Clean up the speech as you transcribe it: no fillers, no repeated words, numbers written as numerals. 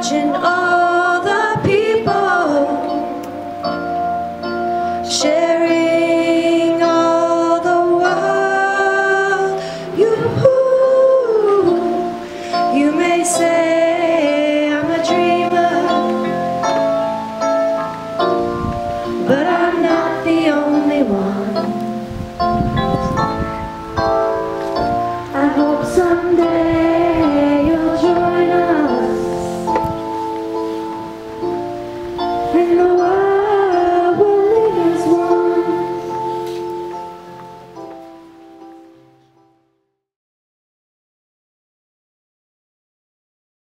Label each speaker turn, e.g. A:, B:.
A: Imagine all the people sharing all the world. You may say I'm a dreamer, but I'm not the only one. I hope someday you'll join us in the